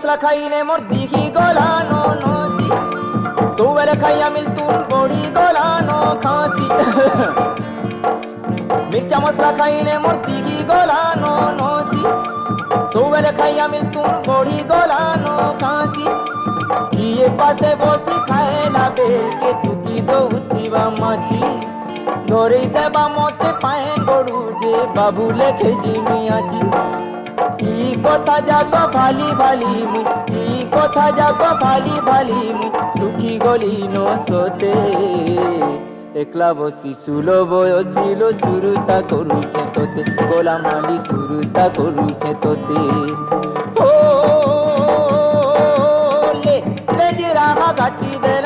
মশলা খাইলে মোর দিঘি গলানো নসি সৌবেলে খাইয়া মিলতুন বড়ি গলানো খাঁসি মির্চা মশলা খাইলে মোর দিঘি গলানো নসি সৌবেলে খাইয়া মিলতুন বড়ি গলানো খাঁসি কিয়ে পাশে বসি খাইলা বেলকে চুকি দৌথিবা মাছি ধরেই দেবা মতে পায়ে গড়ু যে বাবু লেখে জিমি আছি কি কথা যাক ভালি ভালি মুই কি কথা যাক ভালি ভালি মুই সুখী গলি নসতে একলা বসি সুলো বয়ছিল সুরুতা করুছে তোতে গোলামালি সুরুতা করুছে তোতে ও লে লে যে রাহা ঘাটি দে